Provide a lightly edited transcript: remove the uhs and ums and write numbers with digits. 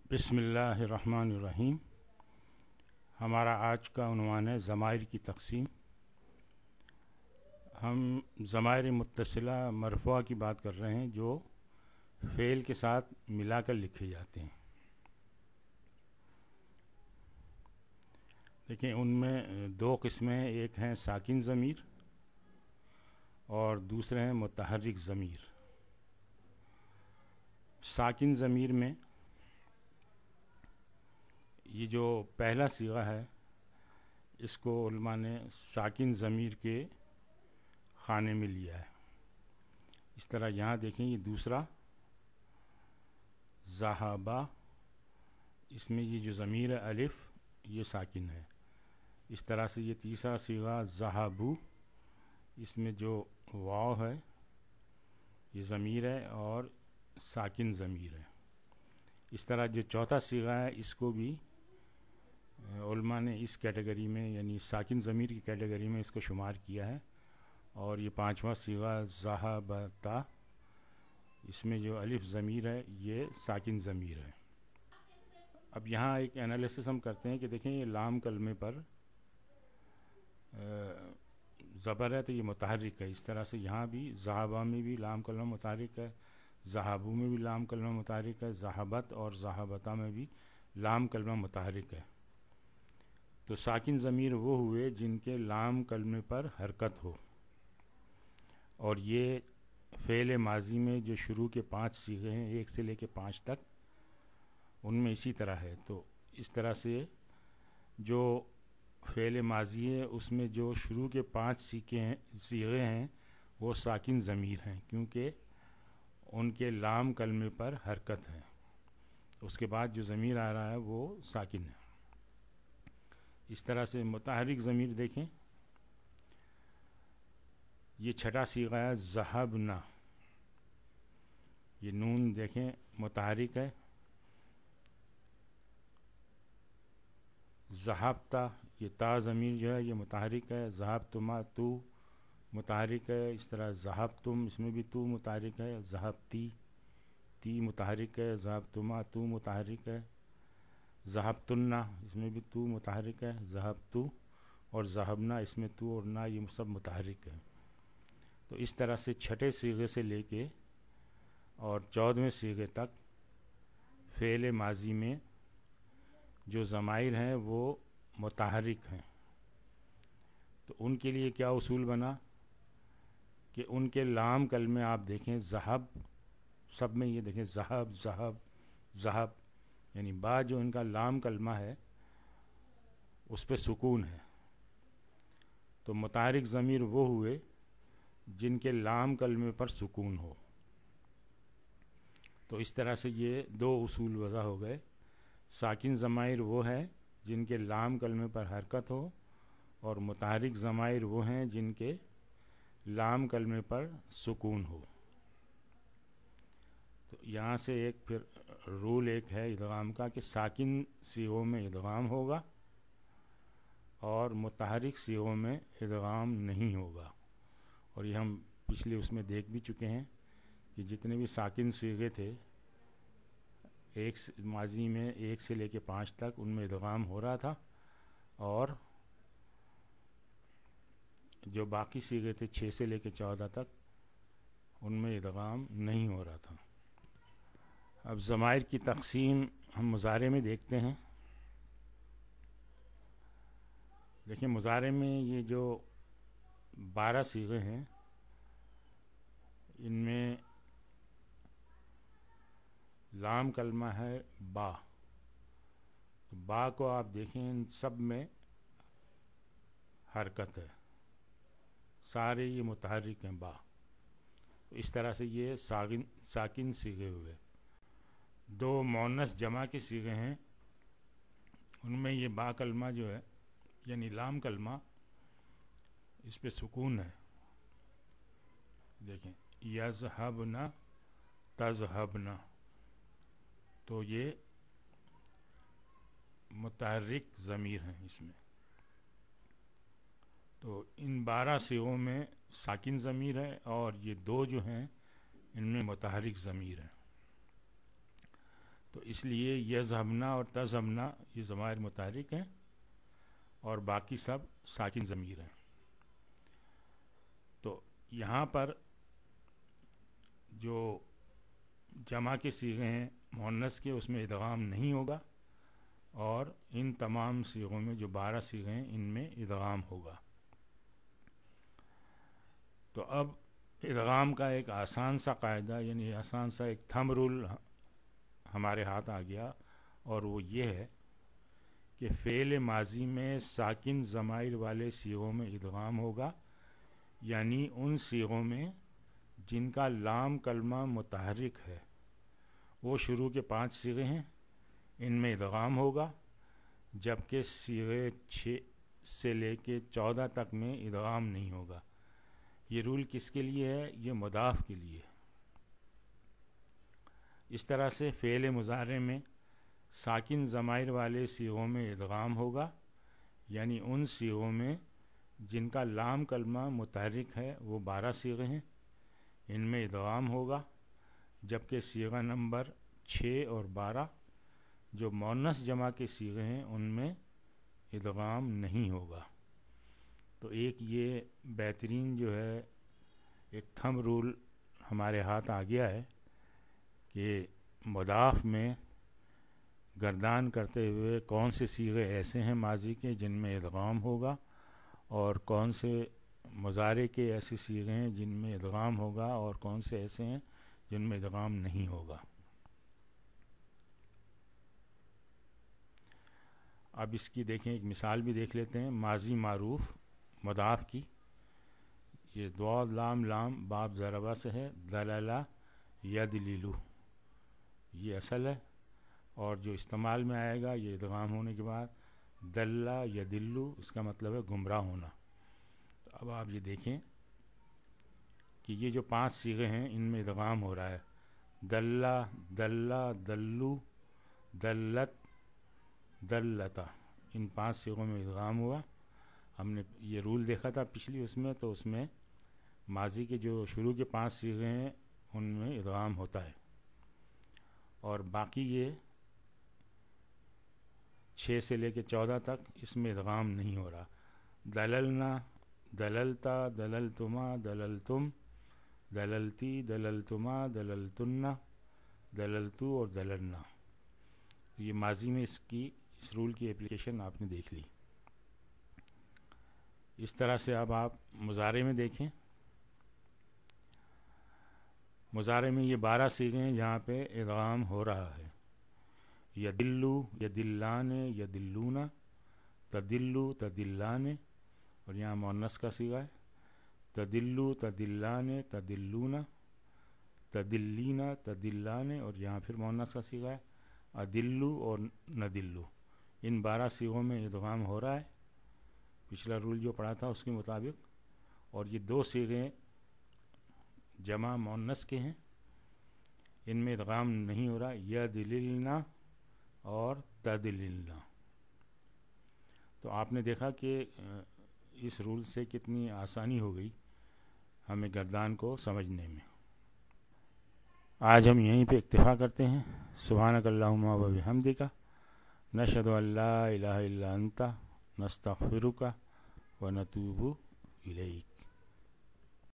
बिस्मिल्लाहिर्रहमानिर्रहीम। हमारा आज का उन्वान है ज़माइर की तक़सीम। हम ज़माइर मुत्तसिला मरफ़ूआ की बात कर रहे हैं जो फ़ेल के साथ मिलाकर लिखे जाते हैं। देखिए, उनमें दो किस्में हैं, एक हैं साकिन ज़मीर और दूसरे हैं मुतहर्रिक ज़मीर। साकिन ज़मीर में ये जो पहला सीगा है इसको उलमा ने साकिन ज़मीर के खाने में लिया है। इस तरह यहाँ देखें, ये दूसरा ज़हाबा, इसमें ये जो ज़मीर है अलिफ ये साकिन है। इस तरह से ये तीसरा सीगा ज़हाबू, इसमें जो वाव है ये ज़मीर है और साकिन ज़मीर है। इस तरह जो चौथा सीगा है इसको भी उलमा ने इस कैटेगरी में यानी साकिन ज़मीर की कैटेगरी में इसको शुमार किया है। और ये पांचवा सीगा ज़हाबता, इसमें जो अलिफ ज़मीर है ये साकिन ज़मीर है। अब यहाँ एक एनालिसिस हम करते हैं कि देखें, ये लाम कलमे पर ज़बर है तो ये मुतहर्रिक है। इस तरह से यहाँ भी ज़हाबा में भी लाम कलमा मुतहर्रिक है, ज़हाबू में भी लाम कलमा मुतहर्रिक है, ज़हाबत और ज़हाबता में भी लाम कलमा मुतहर्रिक है। तो साकिन ज़मीर वो हुए जिनके लाम कलमे पर हरकत हो, और ये फ़ेल माजी में जो शुरू के 5 सीगे हैं 1 से लेके 5 तक, उनमें इसी तरह है। तो इस तरह से जो फ़ेल माजी है उसमें जो शुरू के 5 सीगे हैं वो साकिन ज़मीर हैं, क्योंकि उनके लाम कलमे पर हरकत है। उसके बाद जो ज़मीर आ रहा है वो साकिन है। इस तरह से मुतहर्रिक ज़मीर देखें, ये छठा सीगा है ज़हबना। ये नून देखें मुतहर्रिक है। ज़हाबता, ये ता ज़मीर जो है ये मुतहर्रिक है। ज़हाबतुमा, तू मुतहर्रिक है। इस तरह ज़हाबतुम, इसमें भी तू मुतहर्रिक है। ज़हाबती, ती मुतहर्रिक है। ज़हाबतुमा, तू मुतहर्रिक है। ज़हाबतुन्ना, इसमें भी तू मुतहर्रिक है। ज़हाबतु और ज़हबना, इसमें तू और ना ये सब मुतहर्रिक है। तो इस तरह से छठे सीगे से लेके और 14वें सीगे तक फ़ेल माजी में जो ज़माइर हैं वो मुतहर्रिक हैं। तो उनके लिए क्या उसूल बना कि उनके लाम कलमे आप देखें, ज़हब, सब में ये देखें ज़हब ज़हब ज़हब, यानी बा जो इनका लाम कलमा है उस पर सुकून है। तो मुतहर्रिक ज़मीर वो हुए जिनके लाम कलमे पर सुकून हो। तो इस तरह से ये दो उसूल वज़ा हो गए। साकिन ज़माइर वो हैं जिनके लाम कलमे पर हरकत हो, और मुतहर्रिक ज़माइर वो हैं जिनके लाम कलमे पर सुकून हो। तो यहाँ से एक फिर रूल एक है इदगाम का कि साकिन सीगों में इदगाम होगा और मुतहर्रिक सीगों में इदगाम नहीं होगा। और ये हम पिछले उसमें देख भी चुके हैं कि जितने भी साकिन सीगे थे एक माजी में 1 से लेके 5 तक उनमें इदगाम हो रहा था, और जो बाकी सीगे थे 6 से लेके 14 तक उनमें इदगाम नहीं हो रहा था। अब ज़माइर की तक़सीम हम मुज़ारे में देखते हैं। देखिए, मुज़ारे में ये जो 12 सीगे हैं इनमें लाम कलमा है बा। तो बा को आप देखें, इन सब में हरकत है, सारे ये मुतहर्रिक हैं बा। तो इस तरह से ये साकिन सीगे हुए। दो मुअन्नस जमा के सीगे हैं उनमें ये बा कलमा जो है यानी लाम कलमा, इस पे सुकून है। देखें, यज़हबना तज़हबना, तो ये मुतहर्रिक ज़मीर हैं इसमें। तो इन 12 सीगों में साकिन ज़मीर है और ये दो जो हैं इनमें मुतहर्रिक ज़मीर है। तो اس لیے یذهبنا اور تذهبنا یہ ضمائر متحرک ہیں اور باقی سب ساکن ضمیر ہیں. تو یہاں پر جو جمع کے صیغے ہیں مؤنث کے اس میں ادغام نہیں ہوگا اور ان تمام صیغوں میں جو 12 صیغے ہیں ان میں ادغام ہوگا. تو اب ادغام کا ایک آسان سا قاعدہ یعنی آسان سا ایک تھم رول ہمارے ہاتھ آ گیا اور وہ یہ ہے کہ فعل ماضی میں ساکن ضمائر والے صیغوں میں ادغام ہوگا یعنی ان صیغوں میں جن کا لام کلمہ متحرک ہے. وہ شروع کے 5 صیغے ہیں ان میں ادغام ہوگا جبکہ صیغے 6 سے لے کے 14 تک میں ادغام نہیں ہوگا. یہ رول کس کے لیے ہے؟ یہ مضاف کے لیے. اس طرح سے فعل مضارع میں ساکن ضمائر والے صیغوں میں ادغام ہوگا یعنی ان صیغوں میں جن کا لام کلمہ متحرک ہے وہ 12 صیغے ہیں ان میں ادغام ہوگا جبکہ صیغہ نمبر 6 اور 12 جو مؤنث جمع کے صیغے ہیں ان میں ادغام نہیں ہوگا. تو ایک یہ بہترین جو ہے ایک تھم رول ہمارے ہاتھ آ گیا ہے کہ مضاف میں گردان کرتے ہوئے کون سے صیغے ایسے ہیں ماضی کے جن میں ادغام ہوگا اور کون سے مضارع کے ایسے صیغے ہیں جن میں ادغام ہوگا اور کون سے ایسے ہیں جن میں ادغام نہیں ہوگا. اب اس کی دیکھیں ایک مثال بھی دیکھ لیتے ہیں. ماضی معروف مضاف کی یہ دو لام لام باب ضربہ سے ہے دللا یدللو یہ اصل ہے اور جو استعمال میں آئے گا یہ ادغام ہونے کے بعد دلّا یدلو اس کا مطلب ہے گمراہ ہونا. تو اب آپ یہ دیکھیں کہ یہ جو 5 صیغے ہیں ان میں ادغام ہو رہا ہے. دلّا دلّا دلّو دلت دلتا ان 5 صیغوں میں ادغام ہوا. ہم نے یہ رول دیکھا تھا پچھلی اس میں تو اس میں ماضی کے جو شروع کے 5 صیغے ہیں ان میں ادغام ہوتا ہے اور باقی یہ 6 سے لے کے 14 تک اس میں ادغام نہیں ہو رہا. دللنا دللتا دللتما دللتم دللتی دللتما دللتن دللتو اور دللنا. یہ ماضی میں اس رول کی اپلیکیشن آپ نے دیکھ لی. اس طرح سے اب آپ مضارع میں دیکھیں. مضارع میں یہ 12 صیغے ہیں جہاں پہ ادغام ہو رہا ہے. یدلو یدلان یدلون تدلو تدلان اور یہاں مؤنث کا صیغہ ہے تدلو تدلان تدلون تدلینا تدلان اور یہاں پھر مؤنث کا صیغہ ہے ادلو اور ندلو. ان 12 صیغوں میں ادغام ہو رہا ہے پچھلا رول جو پڑھا تھا اس کے مطابق. اور یہ 2 صیغے جمع مؤنث کے ہیں ان میں ادغام نہیں ہو رہا یدللنا اور تدللنا. تو آپ نے دیکھا کہ اس رول سے کتنی آسانی ہو گئی ہمیں گردان کو سمجھنے میں. آج ہم یہیں پہ اکتفا کرتے ہیں. سبحانک اللہم و بحمدک نشہد ان لا الہ الا انت نستغفرک و نتوب الیک.